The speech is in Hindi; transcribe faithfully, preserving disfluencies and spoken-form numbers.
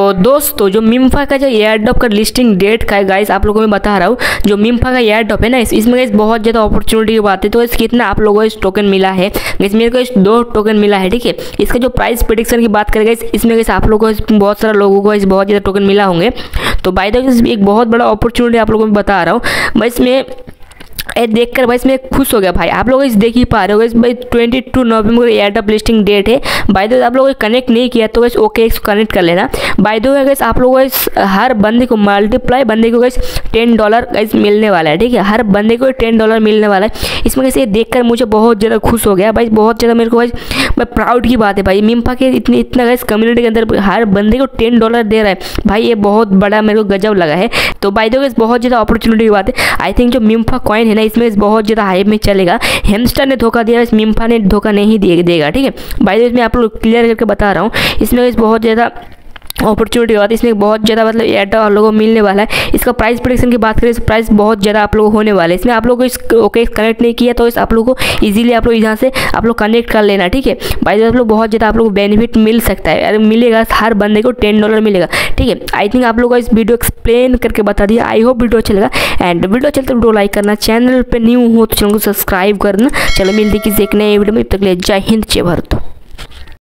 दोस्तों जो मिम्फा का जो एयर ड्रॉप का लिस्टिंग डेट का है गाइस, आप लोगों को मैं बता रहा हूँ। जो मिम्फा का एयर ड्रॉप है ना, इस, इसमें गाइस बहुत ज़्यादा अपॉर्चुनिटी की बात है। तो इस कितना आप लोगों को इस टोकन मिला है गाइस, मेरे को इस दो टोकन मिला है, ठीक है। इसका जो प्राइस प्रेडिक्शन की बात करेगा, इसमें गाइस आप लोगों को बहुत सारे लोगों को इस बहुत ज़्यादा टोकन मिला होंगे। तो बाय द वे एक बहुत बड़ा अपॉर्चुनिटी आप लोगों को बता रहा हूँ मैं। इसमें ये देखकर भाई इसमें खुश हो गया भाई। आप लोग इस देख ही पा रहे हो इस भाई ट्वेंटी टू नवंबर को एयर ड्रॉप लिस्टिंग डेट है। बाय द वे आप लोगों को कनेक्ट नहीं किया तो वैसे ओके इसको कनेक्ट कर लेना। बाय द वे गाइस आप लोगों को इस हर बंदे को मल्टीप्लाई बंदे को गाइस टेन डॉलर गाइस मिलने वाला है, ठीक है। हर बंदे को टेन डॉलर मिलने वाला है। इसमें कैसे देखकर मुझे बहुत ज़्यादा खुश हो गया भाई, बहुत ज़्यादा मेरे को भाई मैं प्राउड की बात है भाई। मिम्फा के इतनी इतना गाइस कम्युनिटी के अंदर हर बंदे को टेन डॉलर दे रहा है भाई, ये बहुत बड़ा मेरे को गजब लगा है। तो बाय द वे बहुत ज़्यादा अपॉर्चुनिटी की बात है। आई थिंक जो मिम्फा कॉइन है ना, इसमें बहुत ज़्यादा हाइप में चलेगा। हेमस्टर ने धोखा दिया, इस मिम्फा ने धोखा नहीं दे, देगा, ठीक है। बाय द वे मैं आप लोग क्लियर करके बता रहा हूँ। इसमें इस बहुत ज़्यादा अपॉर्चुनिटी की बात है। इसमें बहुत ज़्यादा मतलब एयर आप लोगों को मिलने वाला है। इसका प्राइस प्रेडिक्शन की बात करें, इस प्राइस बहुत ज़्यादा आप लोगों को होने वाला है। इसमें आप लोगों को इस ओके कनेक्ट नहीं किया तो इस आप लोगों को इजीली आप लोग यहाँ से आप लोग कनेक्ट कर लेना, ठीक है। बाय द वे आप लोग बहुत ज़्यादा आप लोग को बेनिफिट मिल सकता है, अरे मिलेगा, हर बंदे को टेन डॉलर मिलेगा, ठीक है। आई थिंक आप लोग को इस वीडियो एक्सप्लेन करके बता दिया। आई होप वीडियो अच्छा लगा एंड वीडियो चलते वीडियो लाइक करना, चैनल पर न्यू हो तो चैनल को सब्सक्राइब करना। चलो मिलती किसी एक नए वीडियो में, तब तक के लिए जय हिंद जय भारत।